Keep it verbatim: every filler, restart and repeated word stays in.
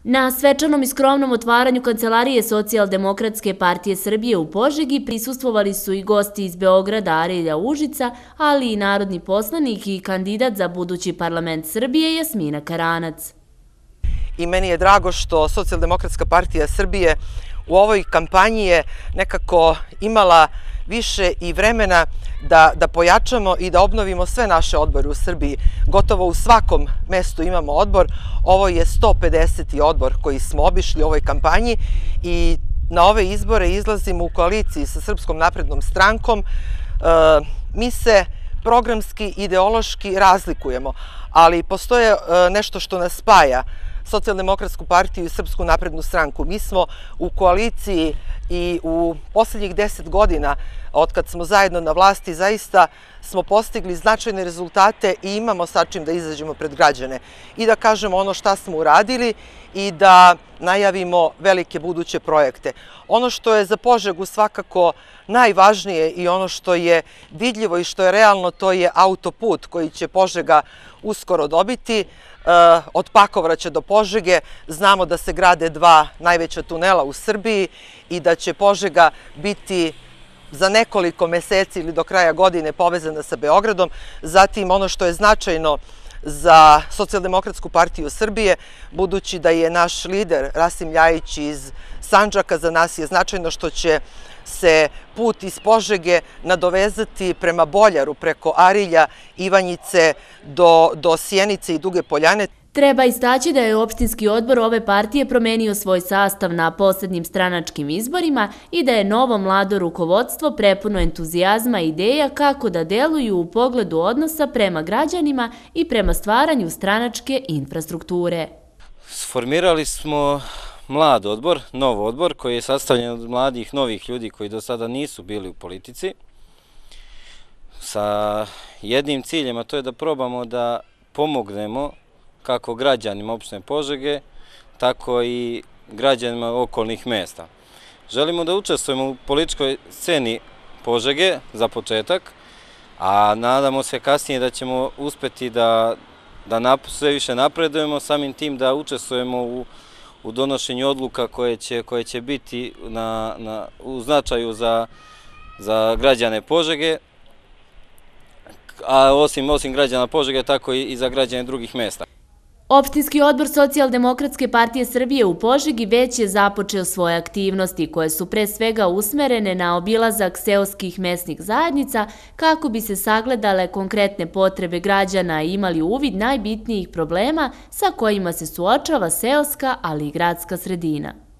Na svečanom i skromnom otvaranju Kancelarije Socijaldemokratske partije Srbije u Požegi prisustvovali su i gosti iz Beograda Arilja Užica, ali i narodni poslanik i kandidat za budući parlament Srbije Jasmina Karanac. I meni je drago što Socijaldemokratska partija Srbije u ovoj kampanji je nekako imala više i vremena da, da pojačamo i da obnovimo sve naše odbore u Srbiji. Gotovo u svakom mestu imamo odbor. Ovo je sto pedeseti odbor koji smo obišli u ovoj kampanji i na ove izbore izlazimo u koaliciji sa Srpskom naprednom strankom. E, mi se programski, ideološki razlikujemo, ali postoje e, nešto što nas spaja, Socijaldemokratsku partiju i Srpsku naprednu stranku. Mi smo u koaliciji i u posljednjih deset godina, od kad smo zajedno na vlasti, zaista smo postigli značajne rezultate i imamo sa čim da izađemo pred građane i da kažemo ono šta smo uradili i da najavimo velike buduće projekte. Ono što je za Požegu svakako najvažnije i ono što je vidljivo i što je realno, to je autoput koji će Požega uskoro dobiti. Od Pakovraća do Požege znamo da se grade dva najveća tunela u Srbiji i da će Požega biti za nekoliko meseci ili do kraja godine povezana sa Beogradom. Zatim, ono što je značajno za Socijaldemokratsku partiju Srbije, budući da je naš lider Rasim Ljajić iz Sandžaka, za nas je značajno što će se put iz Požege nadovezati prema Boljaru, preko Arilja, Ivanjice do, do Sjenice i Duge Poljane. Treba istaći da je opštinski odbor ove partije promenio svoj sastav na poslednjim stranačkim izborima i da je novo mlado rukovodstvo prepuno entuzijazma i ideja kako da deluju u pogledu odnosa prema građanima i prema stvaranju stranačke infrastrukture. Sformirali smo mlad odbor, nov odbor koji je sastavljen od mladih, novih ljudi koji do sada nisu bili u politici, sa jednim ciljem, a to je da probamo da pomognemo kako građanima opštine Požege, tako i građanima okolnih mesta. Želimo da učestvujemo u političkoj sceni Požege za početak, a nadamo se kasnije da ćemo uspeti da, da sve više napredujemo, samim tim da učestvujemo u, u donošenju odluka koje će, koje će biti na, na, u značaju za, za građane Požege, a osim, osim građana Požege, tako i, i za građane drugih mesta. Opštinski odbor Socijaldemokratske partije Srbije u Požegi već je započeo svoje aktivnosti koje su pre svega usmerene na obilazak seoskih mesnih zajednica kako bi se sagledale konkretne potrebe građana i imali uvid najbitnijih problema sa kojima se suočava seoska, ali i gradska sredina.